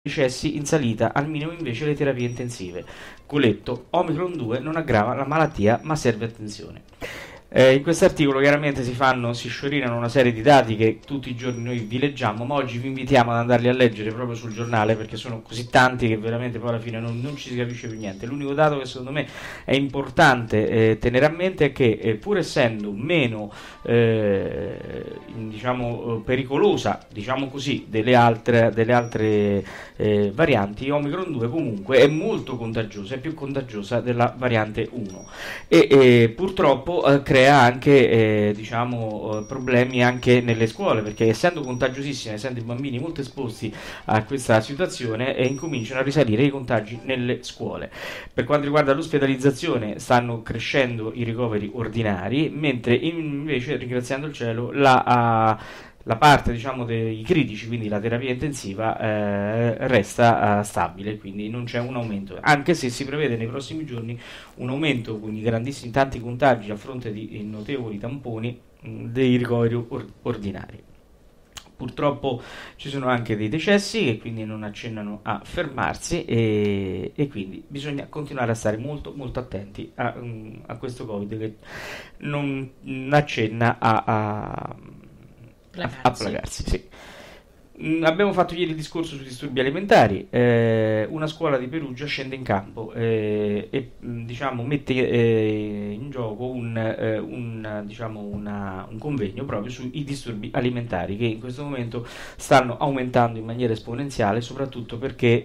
decessi in salita, al minimo invece le terapie intensive. Goletto, Omicron 2 non aggrava la malattia ma serve attenzione. In questo articolo chiaramente si sciorinano una serie di dati che tutti i giorni noi vi leggiamo, ma oggi vi invitiamo ad andarli a leggere proprio sul giornale perché sono così tanti che veramente poi alla fine non ci si capisce più niente. L'unico dato che secondo me è importante tenere a mente è che pur essendo meno pericolosa, diciamo così, delle altre varianti, Omicron 2 comunque è molto contagiosa, è più contagiosa della variante 1 e purtroppo crea anche problemi anche nelle scuole, perché essendo contagiosissima, essendo i bambini molto esposti a questa situazione, incominciano a risalire i contagi nelle scuole. Per quanto riguarda l'ospedalizzazione, stanno crescendo i ricoveri ordinari, mentre invece, ringraziando il cielo, la parte dei critici, quindi la terapia intensiva, resta stabile, quindi non c'è un aumento, anche se si prevede nei prossimi giorni un aumento con i grandissimi tanti contagi a fronte di notevoli tamponi dei ricoveri ordinari. Purtroppo ci sono anche dei decessi che quindi non accennano a fermarsi e quindi bisogna continuare a stare molto molto attenti a questo Covid che non accenna a placarsi, sì. Abbiamo fatto ieri il discorso sui disturbi alimentari. Una scuola di Perugia scende in campo mette in gioco un convegno proprio sui disturbi alimentari che in questo momento stanno aumentando in maniera esponenziale, soprattutto perché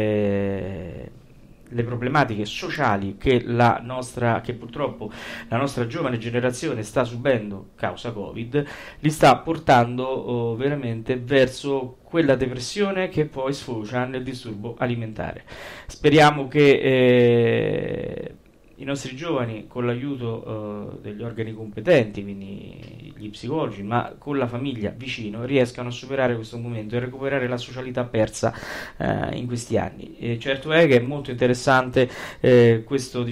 le problematiche sociali che purtroppo la nostra giovane generazione sta subendo causa Covid li sta portando veramente verso quella depressione che poi sfocia nel disturbo alimentare. Speriamo che i nostri giovani, con l'aiuto degli organi competenti, quindi gli psicologi, ma con la famiglia vicino, riescano a superare questo momento e recuperare la socialità persa in questi anni. Certo è che è molto interessante questo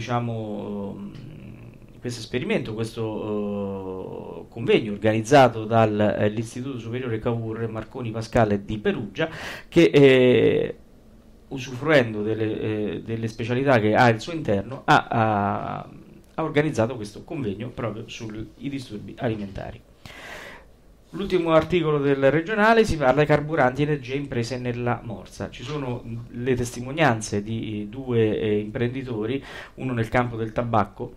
esperimento, questo convegno organizzato dall'Istituto Superiore Cavour Marconi Pascale di Perugia, che usufruendo delle specialità che ha al suo interno ha organizzato questo convegno proprio sui disturbi alimentari. L'ultimo articolo del regionale si parla di carburanti, energie, imprese nella morsa. Ci sono le testimonianze di due imprenditori, uno nel campo del tabacco,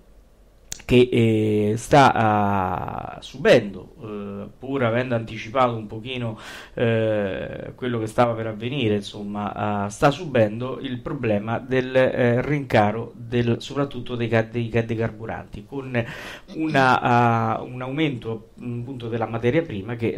che sta subendo, pur avendo anticipato un pochino quello che stava per avvenire, insomma, sta subendo il problema del rincaro soprattutto dei carburanti, con un aumento appunto della materia prima che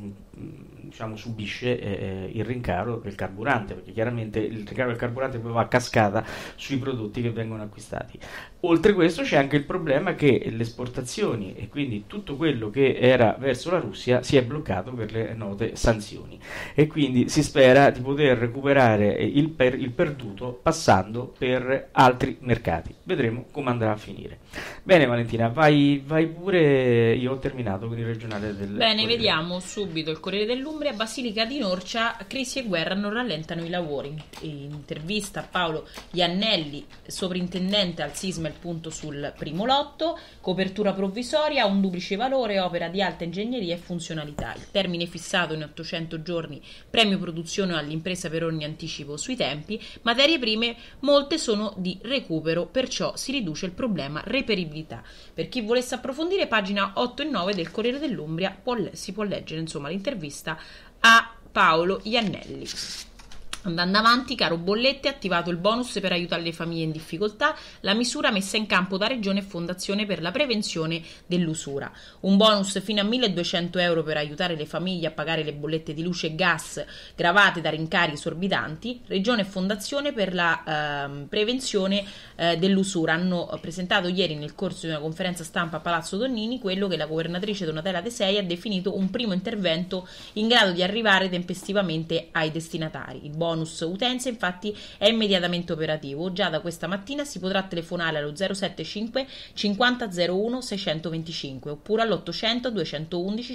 subisce il rincaro del carburante, perché chiaramente il rincaro del carburante poi va a cascata sui prodotti che vengono acquistati. Oltre a questo c'è anche il problema che le esportazioni e quindi tutto quello che era verso la Russia si è bloccato per le note sanzioni e quindi si spera di poter recuperare il perduto passando per altri mercati. Vedremo come andrà a finire. Bene Valentina, vai pure, io ho terminato con il regionale del Bene, Corriere. vediamo subito il Corriere dell'Umbria. Basilica di Norcia, crisi e guerra non rallentano i lavori. Intervista a Paolo Iannelli, sovrintendente al sisma, il punto sul primo lotto. Copertura provvisoria, un duplice valore, opera di alta ingegneria e funzionalità. Il termine fissato in 800 giorni, premio produzione all'impresa per ogni anticipo sui tempi. Materie prime, molte sono di recupero, perciò si riduce il problema reperibilità. Per chi volesse approfondire, pagina 8 e 9 del Corriere dell'Umbria si può leggere insomma l'intervista a Paolo Iannelli. Andando avanti, caro bollette, attivato il bonus per aiutare le famiglie in difficoltà, la misura messa in campo da Regione e Fondazione per la prevenzione dell'usura. Un bonus fino a 1.200 euro per aiutare le famiglie a pagare le bollette di luce e gas gravate da rincari esorbitanti. Regione e Fondazione per la prevenzione dell'usura hanno presentato ieri nel corso di una conferenza stampa a Palazzo Donnini quello che la governatrice Donatella De Sei ha definito un primo intervento in grado di arrivare tempestivamente ai destinatari. Il bonus bonus utenze infatti è immediatamente operativo. Già da questa mattina si potrà telefonare allo 075 50 01 625 oppure all'800 211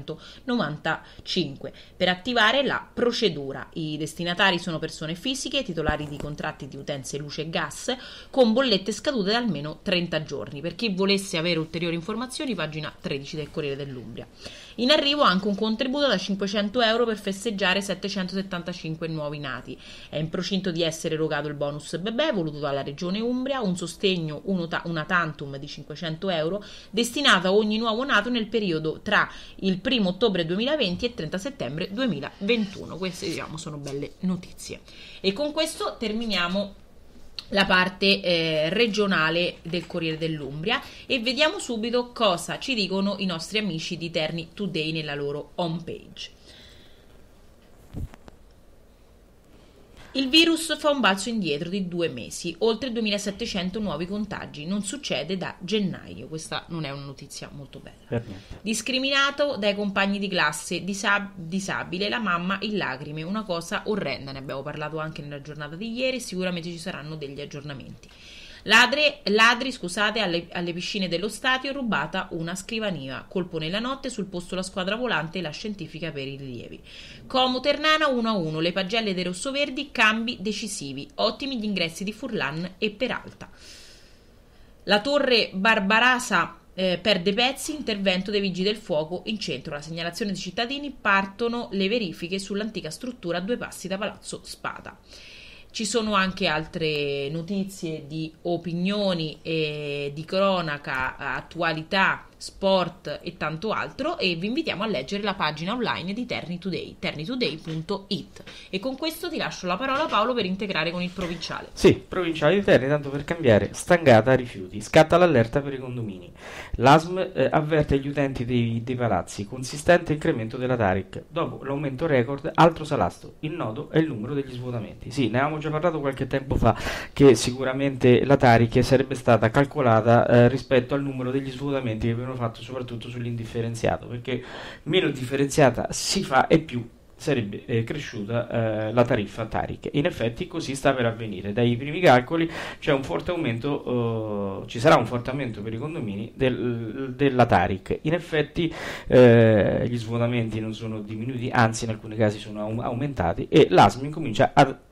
595 per attivare la procedura. I destinatari sono persone fisiche titolari di contratti di utenze luce e gas con bollette scadute da almeno 30 giorni. Per chi volesse avere ulteriori informazioni, pagina 13 del Corriere dell'Umbria. In arrivo anche un contributo da 500 euro per festeggiare 775 nuovi nati. È in procinto di essere erogato il bonus bebè voluto dalla Regione Umbria, un sostegno una tantum di 500 euro destinato a ogni nuovo nato nel periodo tra il 1 ottobre 2020 e 30 settembre 2021. Queste, diciamo, sono belle notizie. E con questo terminiamo la parte regionale del Corriere dell'Umbria e vediamo subito cosa ci dicono i nostri amici di Terni Today nella loro homepage. Il virus fa un balzo indietro di 2 mesi, oltre 2700 nuovi contagi, non succede da gennaio. Questa non è una notizia molto bella. Discriminato dai compagni di classe, disabile, la mamma in lacrime, una cosa orrenda, ne abbiamo parlato anche nella giornata di ieri, sicuramente ci saranno degli aggiornamenti. Ladri, alle piscine dello stadio, rubata una scrivania, colpo nella notte, sul posto la squadra volante e la scientifica per i rilievi. Como Ternana 1-1, le pagelle dei rossoverdi, cambi decisivi, ottimi gli ingressi di Furlan e Peralta. La torre Barbarasa perde pezzi, intervento dei vigili del fuoco in centro, la segnalazione dei cittadini, partono le verifiche sull'antica struttura a 2 passi da Palazzo Spada. Ci sono anche altre notizie di opinioni, di cronaca, attualità, sport e tanto altro, e vi invitiamo a leggere la pagina online di Terni Today, ternitoday.it. E con questo ti lascio la parola, Paolo, per integrare con il provinciale. Sì, provinciale di Terni, tanto per cambiare, stangata a rifiuti, scatta l'allerta per i condomini. L'ASM avverte gli utenti dei palazzi, consistente incremento della Taric. Dopo l'aumento record, altro salasto, il nodo è il numero degli svuotamenti. Sì, ne avevamo già parlato qualche tempo fa, che sicuramente la Taric sarebbe stata calcolata rispetto al numero degli svuotamenti che vengono fatto soprattutto sull'indifferenziato, perché meno differenziata si fa e più sarebbe cresciuta la tariffa Taric. In effetti così sta per avvenire. Dai primi calcoli c'è un forte aumento, ci sarà un forte aumento per i condomini della Taric. In effetti gli svuotamenti non sono diminuiti, anzi in alcuni casi sono aumentati, e l'ASM comincia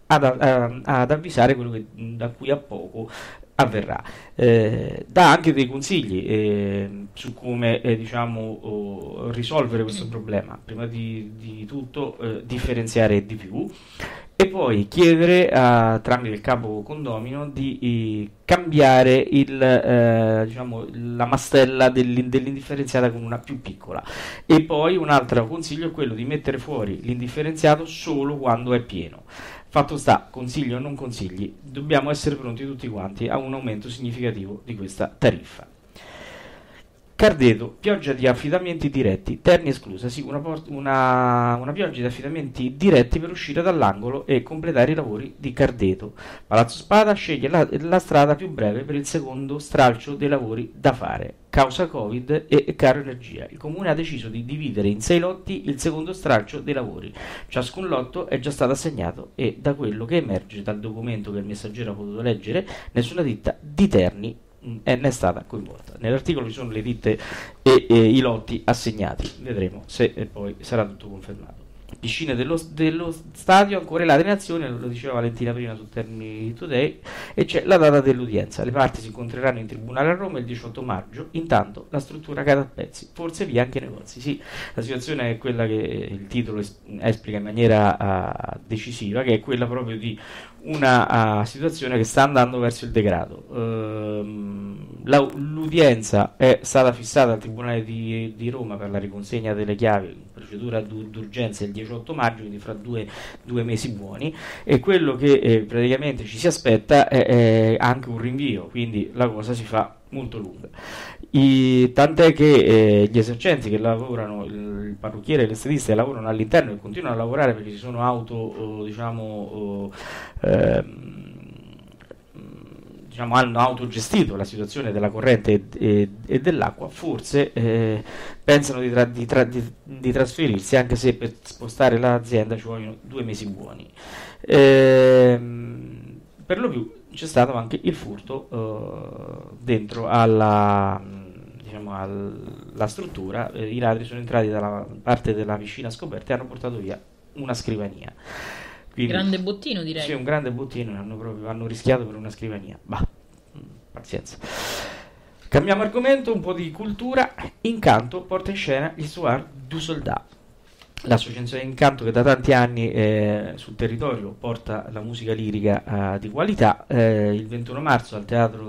ad avvisare quello che da qui a poco avverrà. Dà anche dei consigli su come risolvere questo problema. Prima di tutto differenziare di più, e poi chiedere tramite il capo condomino di cambiare la mastella dell'indifferenziata con una più piccola. E poi un altro consiglio è quello di mettere fuori l'indifferenziato solo quando è pieno. Fatto sta, consigli o non consigli, dobbiamo essere pronti tutti quanti a un aumento significativo di questa tariffa. Cardeto, pioggia di affidamenti diretti, Terni esclusa, sì, una pioggia di affidamenti diretti per uscire dall'angolo e completare i lavori di Cardeto. Palazzo Spada sceglie la strada più breve per il secondo stralcio dei lavori da fare. Causa Covid e caro energia. Il comune ha deciso di dividere in 6 lotti il secondo stralcio dei lavori. Ciascun lotto è già stato assegnato e, da quello che emerge dal documento che il Messaggero ha potuto leggere, nessuna ditta di Terni ne è stata coinvolta. Nell'articolo ci sono le ditte e i lotti assegnati. Vedremo se poi sarà tutto confermato. Piscine dello stadio, ancora le altre azioni, lo diceva Valentina prima su Terni Today, e c'è la data dell'udienza. Le parti si incontreranno in tribunale a Roma il 18 maggio, intanto la struttura cade a pezzi, forse via anche i negozi. Sì, la situazione è quella che il titolo esplica in maniera decisiva, che è quella proprio di una situazione che sta andando verso il degrado. L'udienza è stata fissata al Tribunale di Roma per la riconsegna delle chiavi, procedura d'urgenza il 18 maggio, quindi fra due mesi buoni, e quello che praticamente ci si aspetta è anche un rinvio, quindi la cosa si fa molto lunga. Tant'è che gli esercenti che lavorano, il parrucchiere e l'estetista che lavorano all'interno e continuano a lavorare perché ci sono hanno autogestito la situazione della corrente e dell'acqua, forse pensano di trasferirsi, anche se per spostare l'azienda ci vogliono 2 mesi buoni. Per lo più c'è stato anche il furto dentro alla struttura. I ladri sono entrati dalla parte della piscina scoperta e hanno portato via una scrivania. Quindi, grande bottino, direi. Sì, un grande bottino, hanno rischiato per una scrivania. Pazienza. Cambiamo argomento, un po' di cultura. Incanto porta in scena gli Soir du Soldat. L'associazione Incanto, che da tanti anni sul territorio porta la musica lirica di qualità, il 21 marzo al Teatro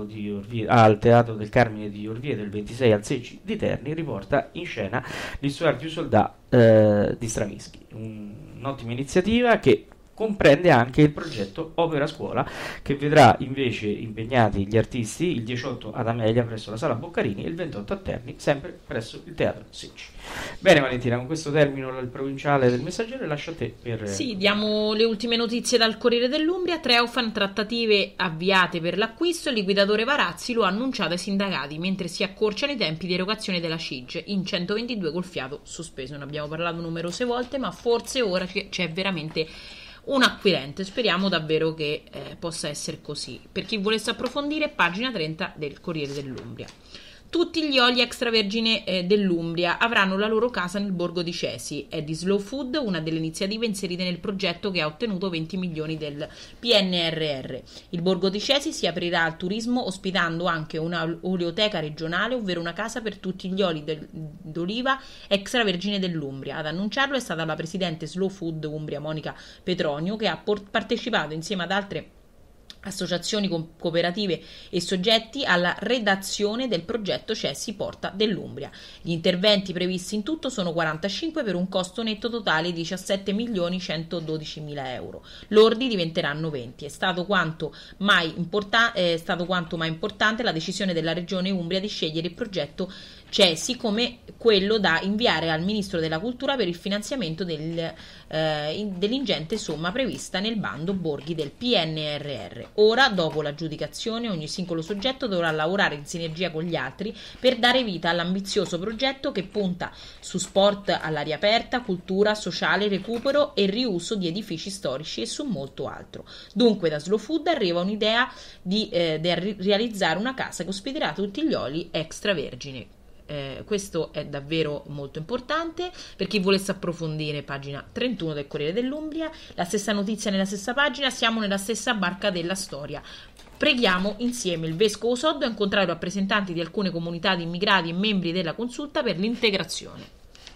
del Carmine di Orvieto, il 26 al Secci di Terni, riporta in scena gli Soir du Soldat di Stravinsky. Un'ottima iniziativa che comprende anche il progetto Opera Scuola, che vedrà invece impegnati gli artisti il 18 ad Amelia presso la Sala Boccarini e il 28 a Terni, sempre presso il Teatro Secci. Bene Valentina, con questo termino il provinciale del Messaggero e lascio a te per... Sì, diamo le ultime notizie dal Corriere dell'Umbria. Treofan, trattative avviate per l'acquisto, il liquidatore Varazzi lo ha annunciato ai sindacati, mentre si accorciano i tempi di erogazione della CIG, in 122 col fiato sospeso. Ne abbiamo parlato numerose volte, ma forse ora c'è veramente un acquirente. Speriamo davvero che possa essere così. Per chi volesse approfondire, pagina 30 del Corriere dell'Umbria. Tutti gli oli extravergine dell'Umbria avranno la loro casa nel borgo di Cesi. È di Slow Food, una delle iniziative inserite nel progetto che ha ottenuto 20 milioni del PNRR. Il borgo di Cesi si aprirà al turismo ospitando anche una oleoteca regionale, ovvero una casa per tutti gli oli d'oliva extravergine dell'Umbria. Ad annunciarlo è stata la presidente Slow Food Umbria, Monica Petronio, che ha partecipato insieme ad altre associazioni cooperative e soggetti alla redazione del progetto Cesi Porta dell'Umbria. Gli interventi previsti in tutto sono 45 per un costo netto totale di 17.112.000 euro. Lordi diventeranno 20. È stato quanto mai importante la decisione della Regione Umbria di scegliere il progetto Cesi come quello da inviare al Ministro della Cultura per il finanziamento dell'ingente somma prevista nel bando borghi del PNRR. Ora, dopo l'aggiudicazione, ogni singolo soggetto dovrà lavorare in sinergia con gli altri per dare vita all'ambizioso progetto che punta su sport all'aria aperta, cultura, sociale, recupero e riuso di edifici storici e su molto altro. Dunque da Slow Food arriva un'idea di realizzare una casa che ospiterà tutti gli oli extravergini. Questo è davvero molto importante. Per chi volesse approfondire, pagina 31 del Corriere dell'Umbria, la stessa notizia nella stessa pagina. Siamo nella stessa barca della storia. Preghiamo insieme. Il vescovo Soddo ha incontrato i rappresentanti di alcune comunità di immigrati e membri della consulta per l'integrazione.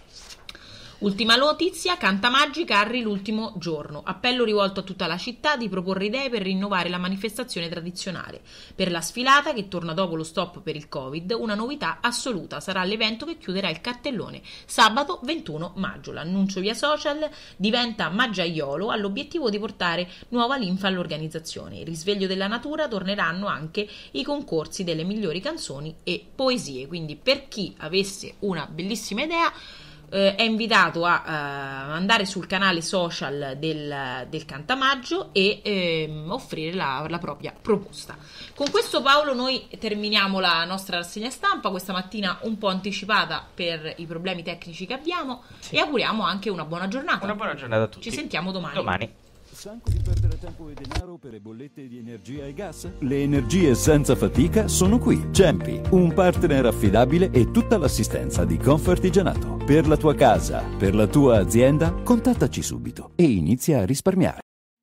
Ultima notizia, Cantamaggi, Carri l'ultimo giorno. Appello rivolto a tutta la città di proporre idee per rinnovare la manifestazione tradizionale. Per la sfilata, che torna dopo lo stop per il Covid, una novità assoluta. Sarà l'evento che chiuderà il cartellone sabato 21 maggio. L'annuncio via social diventa maggiaiolo, ha l'obiettivo di portare nuova linfa all'organizzazione. Il risveglio della natura, torneranno anche i concorsi delle migliori canzoni e poesie. Quindi per chi avesse una bellissima idea, è invitato a andare sul canale social del Cantamaggio e offrire la propria proposta. Con questo, Paolo, noi terminiamo la nostra rassegna stampa questa mattina un po' anticipata per i problemi tecnici che abbiamo, sì. E auguriamo anche una buona giornata. Una buona giornata a tutti. Ci sentiamo domani. Stanco di perdere tempo e denaro per le bollette di energia e gas? Le energie senza fatica sono qui. Cempi, un partner affidabile e tutta l'assistenza di Confartigianato. Per la tua casa, per la tua azienda, contattaci subito e inizia a risparmiare.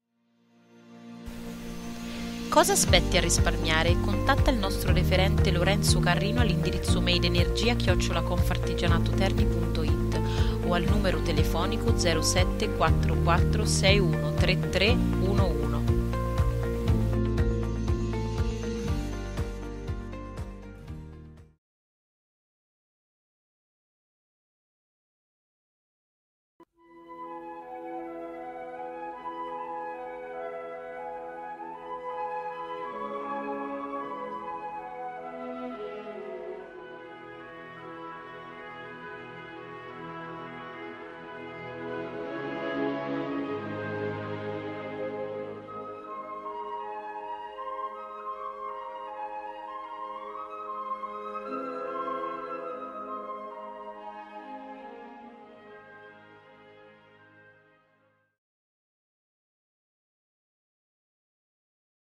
Cosa aspetti a risparmiare? Contatta il nostro referente Lorenzo Carrino all'indirizzo mail energia@confartigianatoterni.it o al numero telefonico 07 44 61 33